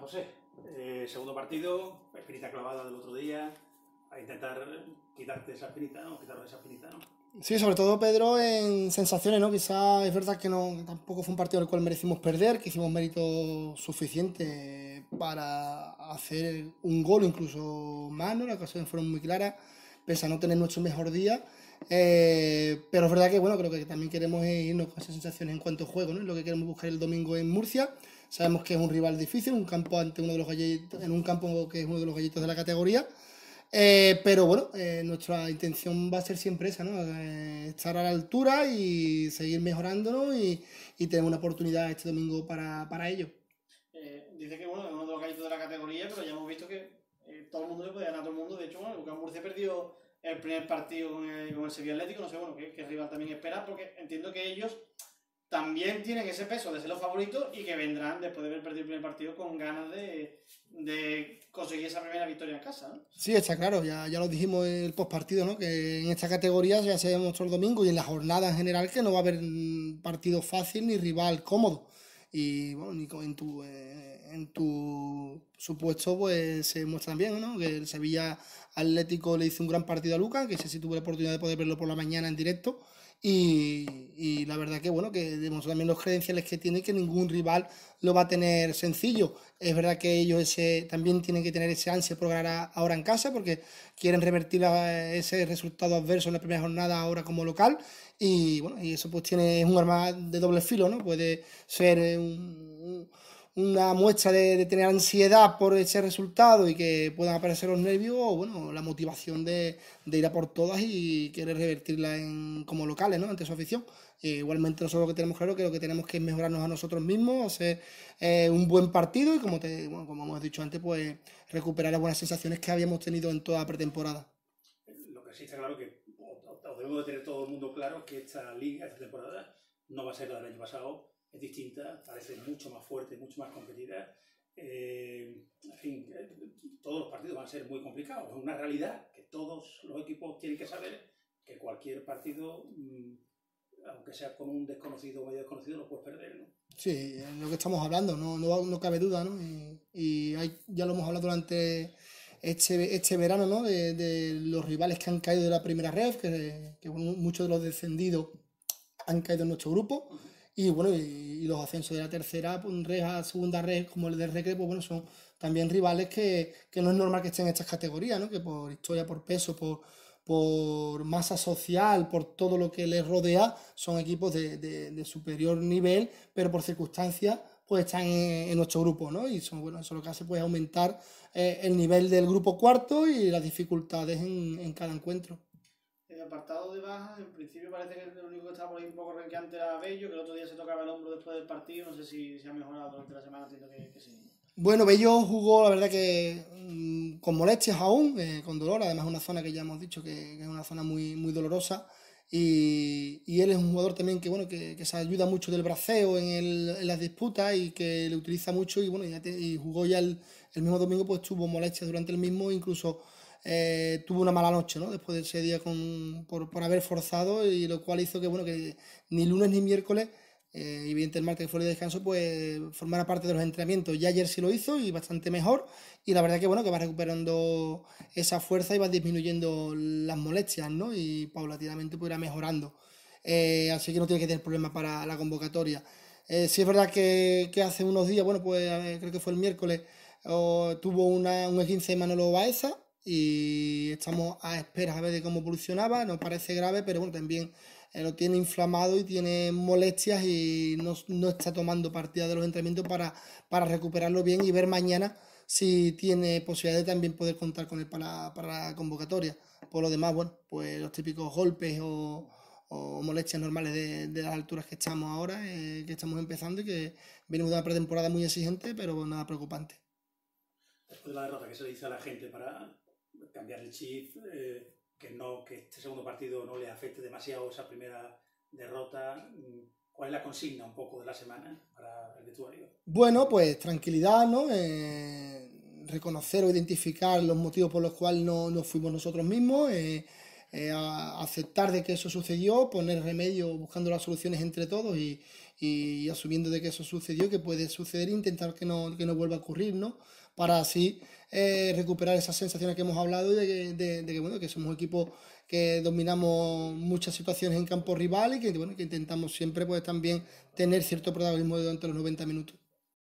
José, segundo partido, espinita clavada del otro día, a intentar quitarte esa espinita, ¿no? Quitarle esa espinita, ¿no? Sí, sobre todo Pedro en sensaciones, ¿no? Quizás es verdad que no, tampoco fue un partido en el cual merecimos perder, que hicimos mérito suficiente para hacer un gol, incluso más, ¿no? Las ocasiones fueron muy claras, pese a no tener nuestro mejor día. Pero es verdad que, bueno, creo que también queremos irnos con esas sensaciones en cuanto a juego, ¿no? Es lo que queremos buscar el domingo en Murcia. Sabemos que es un rival difícil, un campo ante uno de los gallitos, en un campo que es uno de los gallitos de la categoría. Pero bueno, nuestra intención va a ser siempre esa, ¿no? Estar a la altura y seguir mejorándonos y tener una oportunidad este domingo para ello. Dice que bueno, es uno de los gallitos de la categoría, pero ya hemos visto que todo el mundo le puede ganar a todo el mundo. De hecho, bueno, Lucas Murcia perdió el primer partido con el Sevilla Atlético. No sé, bueno, qué rival también espera, porque entiendo que ellos también tienen ese peso de ser los favoritos y que vendrán, después de haber perdido el primer partido, con ganas de conseguir esa primera victoria en casa, ¿no? Sí, está claro, ya lo dijimos en el postpartido, ¿no? Que en esta categoría ya se demostró el domingo y en la jornada en general que no va a haber partido fácil ni rival cómodo. Y bueno, Nico, en tu supuesto, pues se muestra bien, ¿no? Que el Sevilla Atlético le hizo un gran partido a Lucas, que ese sí tuve la oportunidad de poder verlo por la mañana en directo. Y la verdad que bueno, que demostró también los credenciales que tiene, que ningún rival lo va a tener sencillo. Es verdad que ellos también tienen que tener ese ansia por ganar ahora en casa, porque quieren revertir ese resultado adverso en la primera jornada ahora como local. Y bueno, y eso pues es un arma de doble filo, ¿no? Puede ser una muestra de tener ansiedad por ese resultado y que puedan aparecer los nervios, o bueno, la motivación de ir a por todas y querer revertirla como locales, ¿no? Ante su afición. Igualmente nosotros lo que tenemos claro que lo que tenemos que es mejorarnos a nosotros mismos, hacer un buen partido y como hemos dicho antes, pues recuperar las buenas sensaciones que habíamos tenido en toda la pretemporada. Lo que sí está claro que o debemos de tener todo el mundo claro que esta liga, esta temporada, no va a ser la del año pasado, es distinta, parece mucho más fuerte, mucho más competida. En fin, todos los partidos van a ser muy complicados. Es una realidad que todos los equipos tienen que saber que cualquier partido, aunque sea con un desconocido o medio desconocido, lo puedes perder, ¿no? Sí, es lo que estamos hablando, no cabe duda, ¿no? Ya lo hemos hablado durante este verano, ¿no? De los rivales que han caído de la primera red, que muchos de los descendidos han caído en nuestro grupo. Y bueno, y los ascensos de la tercera pues, red a segunda red, como el del Recre, pues bueno, son también rivales que no es normal que estén en estas categorías, ¿no? Que por historia, por peso, por masa social, por todo lo que les rodea, son equipos de superior nivel, pero por circunstancias pues están en nuestro grupo, ¿no? Y bueno, eso lo que hace pues aumentar el nivel del grupo cuarto y las dificultades en cada encuentro. El apartado de bajas, en principio parece que el único que estaba por ahí un poco renqueante era Bello, que el otro día se tocaba el hombro después del partido. No sé si se ha mejorado durante la semana, entiendo que sí. Bueno, Bello jugó, la verdad que con molestias aún, con dolor, además es una zona que ya hemos dicho que es una zona muy, muy dolorosa y él es un jugador también que, bueno, que se ayuda mucho del braceo en las disputas y que le utiliza mucho y bueno, y jugó ya el mismo domingo, pues tuvo molestias durante el mismo, incluso tuvo una mala noche, ¿no? Después de ese día por haber forzado y lo cual hizo que, bueno, que ni lunes ni miércoles evidente el martes que fue el día de descanso pues formara parte de los entrenamientos. Ya ayer sí lo hizo y bastante mejor y la verdad que bueno que va recuperando esa fuerza y va disminuyendo las molestias, ¿no? Y paulatinamente pues irá mejorando, así que no tiene que tener problemas para la convocatoria. Sí es verdad que hace unos días, bueno pues creo que fue el miércoles, tuvo un esguince de Manolo Baeza y estamos a esperas a ver de cómo evolucionaba. No parece grave, pero bueno, también lo tiene inflamado y tiene molestias y no está tomando partida de los entrenamientos para recuperarlo bien y ver mañana si tiene posibilidad de también poder contar con él para la convocatoria. Por lo demás, bueno, pues los típicos golpes o molestias normales de las alturas que estamos ahora, que estamos empezando y que venimos de una pretemporada muy exigente, pero nada preocupante. Después de la derrota, ¿qué se le dice a la gente para cambiar el chip? Que este segundo partido no le afecte demasiado esa primera derrota. ¿Cuál es la consigna un poco de la semana para el vestuario? Bueno, pues tranquilidad, ¿no? Reconocer o identificar los motivos por los cuales no fuimos nosotros mismos, aceptar de que eso sucedió, poner remedio, buscando las soluciones entre todos y asumiendo de que eso sucedió, que puede suceder e intentar que no vuelva a ocurrir, ¿no? Para así recuperar esas sensaciones que hemos hablado y de que, bueno, que somos un equipo que dominamos muchas situaciones en campo rival y que, bueno, que intentamos siempre pues también tener cierto protagonismo durante los 90 minutos.